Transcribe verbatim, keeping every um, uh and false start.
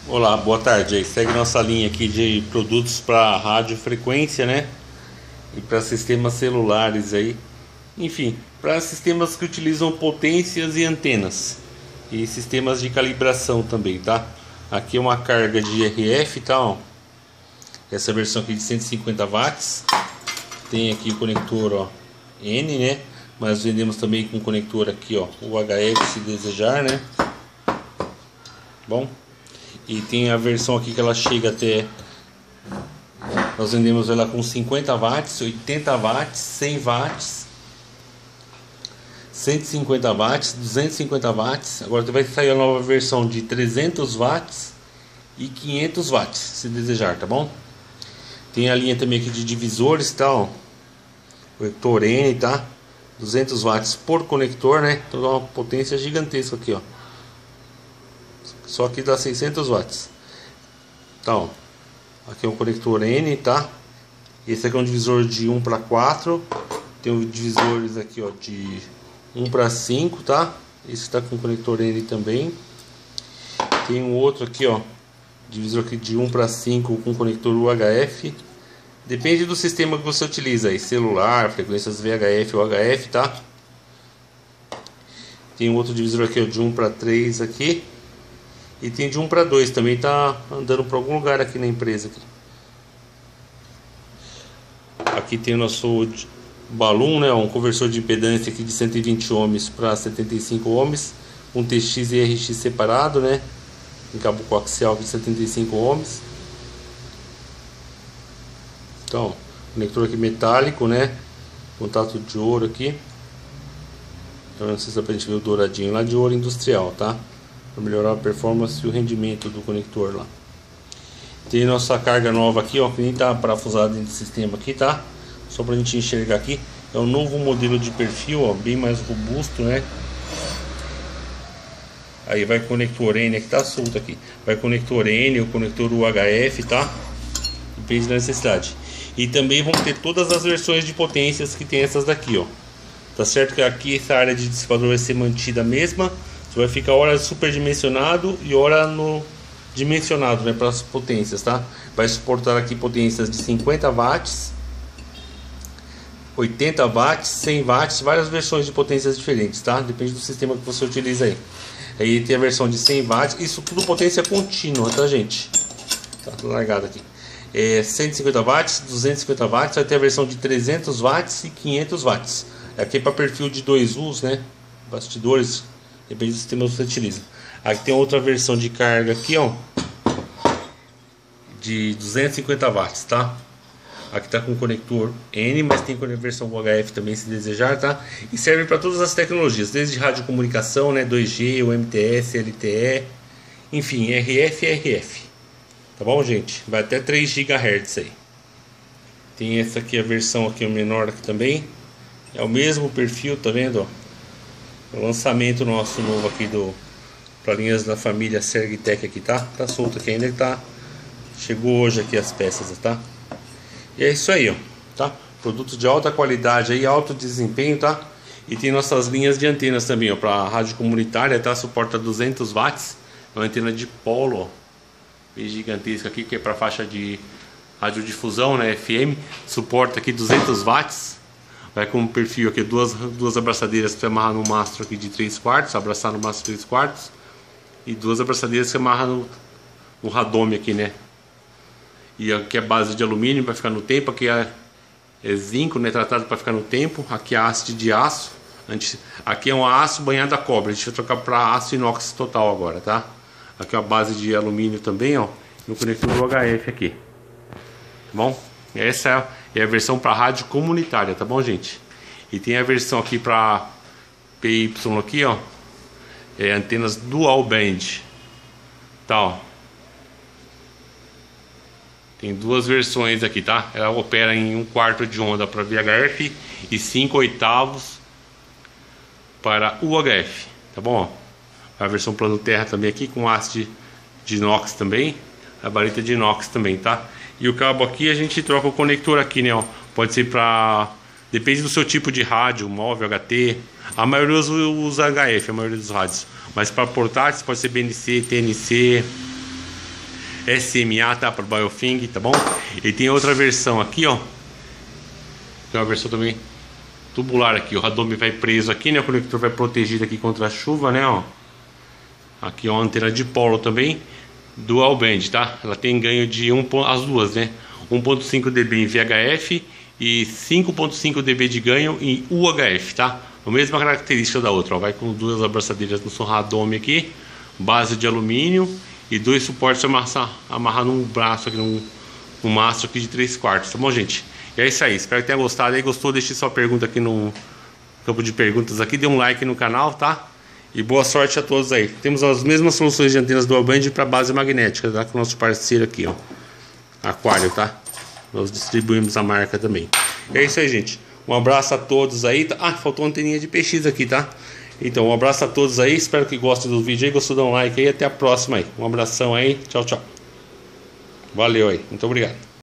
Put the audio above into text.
Olá, boa tarde. Aí segue nossa linha aqui de produtos para radiofrequência, né? E para sistemas celulares aí. Enfim, para sistemas que utilizam potências e antenas. E sistemas de calibração também, tá? Aqui é uma carga de R F, tá? Ó. Essa versão aqui de cento e cinquenta watts. Tem aqui o conector, ó, N, né? Mas vendemos também com conector aqui, ó, U H F se desejar, né? Bom. E tem a versão aqui que ela chega até, nós vendemos ela com cinquenta watts, oitenta watts, cem watts, cento e cinquenta watts, duzentos e cinquenta watts. Agora vai sair a nova versão de trezentos watts e quinhentos watts, se desejar, tá bom? Tem a linha também aqui de divisores, tá, ó. Conector N, tá? duzentos watts por conector, né? Então dá uma potência gigantesca aqui, ó. Só que dá seiscentos watts. Então, aqui é um conector N, tá? Esse aqui é um divisor de um para quatro. Tem os divisores aqui, ó, de um para cinco, tá? Esse está com conector N também. Tem um outro aqui, ó, divisor aqui de um para cinco com conector U H F. Depende do sistema que você utiliza aí, celular, frequências V H F ou U H F, tá? Tem um outro divisor aqui, ó, de um para três aqui. E tem de um para dois, também tá andando para algum lugar aqui na empresa. Aqui, aqui tem o nosso balão, né? Um conversor de impedância aqui de cento e vinte ohms para setenta e cinco ohms. Um T X e R X separado, né? Em cabo coaxial de setenta e cinco ohms. Então, conector aqui metálico, né? Contato de ouro aqui. Então, não sei se dá pra gente ver o douradinho lá, de ouro industrial, tá? Para melhorar a performance e o rendimento do conector lá. Tem nossa carga nova aqui, ó, que nem tá parafusada dentro do sistema aqui, tá? Só pra gente enxergar aqui. É um novo modelo de perfil, ó, bem mais robusto, né? Aí vai conector N, que tá solto aqui. Vai conector N, o conector U H F, tá? Depende da necessidade. E também vão ter todas as versões de potências que tem essas daqui, ó. Tá certo que aqui essa área de dissipador vai ser mantida a mesma. Vai ficar hora superdimensionado e hora no dimensionado, né, para as potências, tá? Vai suportar aqui potências de cinquenta watts, oitenta watts, cem watts, várias versões de potências diferentes, tá? Depende do sistema que você utiliza aí. Aí tem a versão de cem watts, isso tudo potência contínua, tá, gente? Tá tudo largado aqui. É cento e cinquenta watts, duzentos e cinquenta watts, vai ter a versão de trezentos watts e quinhentos watts. Aqui é para perfil de dois usos, né? Bastidores. Depende do sistema que você utiliza. Aqui tem outra versão de carga aqui, ó, de duzentos e cinquenta watts, tá? Aqui tá com conector N, mas tem versão U H F também se desejar, tá? E serve para todas as tecnologias, desde radiocomunicação, né, dois G, o M T S, L T E, enfim, R F e R F. Tá bom, gente? Vai até três gigahertz aí. Tem essa aqui, a versão aqui, o menor aqui também. É o mesmo perfil, tá vendo, ó? O lançamento nosso novo aqui do para linhas da família Sergtech aqui, tá? Tá solto aqui ainda, tá? Chegou hoje aqui as peças, tá? E é isso aí, ó, tá? Produto de alta qualidade aí, alto desempenho, tá? E tem nossas linhas de antenas também, ó, para rádio comunitária, tá? Suporta duzentos watts, uma antena de polo, ó, bem gigantesca aqui, que é para faixa de radiodifusão, né, F M, suporta aqui duzentos watts. Vai com um perfil aqui, duas, duas abraçadeiras que você amarra no mastro aqui de três quartos, abraçar no mastro de três quartos. E duas abraçadeiras que você amarra no, no radome aqui, né? E aqui é base de alumínio para ficar no tempo, aqui é, é zinco, né? Tratado para ficar no tempo. Aqui é haste de aço. Antes, aqui é um aço banhado a cobre, a gente vai trocar para aço inox total agora, tá? Aqui é a base de alumínio também, ó. E o conector do H F aqui. Tá bom? Essa é a versão para rádio comunitária, tá bom, gente? E tem a versão aqui para P Y aqui, ó, é antenas dual band, tá, ó. Tem duas versões aqui, tá? Ela opera em um quarto de onda para V H F e cinco oitavos para U H F, tá bom? Ó. A versão plano terra também aqui com haste de inox também, a vareta de inox também, tá? E o cabo aqui a gente troca o conector aqui, né, ó. Pode ser para... Depende do seu tipo de rádio, móvel, H T. A maioria usa H F, a maioria dos rádios. Mas para portáteis pode ser B N C, T N C, S M A, tá? Para Biofing, tá bom? E tem outra versão aqui, ó. Tem uma versão também tubular aqui. O radome vai preso aqui, né? O conector vai protegido aqui contra a chuva, né? Ó. Aqui, ó, a antena de polo também. Dual band, tá? Ela tem ganho de um, as duas, né? um ponto cinco decibéis em V H F e cinco ponto cinco decibéis de ganho em U H F, tá? A mesma característica da outra, ó. Vai com duas abraçadeiras no som radome aqui, base de alumínio e dois suportes amarrar, amarrar num braço aqui, num, num mastro aqui de três quartos, tá bom, gente? E é isso aí, espero que tenha gostado aí. Gostou? Deixe sua pergunta aqui no campo de perguntas aqui, dê um like no canal, tá? E boa sorte a todos aí. Temos as mesmas soluções de antenas dual band para base magnética, tá? Com o nosso parceiro aqui, ó, Aquário, tá? Nós distribuímos a marca também. É isso aí, gente. Um abraço a todos aí. Ah, faltou uma anteninha de P X aqui, tá? Então, um abraço a todos aí. Espero que gostem do vídeo aí. Gostou, dá um like aí. Até a próxima aí. Um abração aí. Tchau, tchau. Valeu aí. Muito obrigado.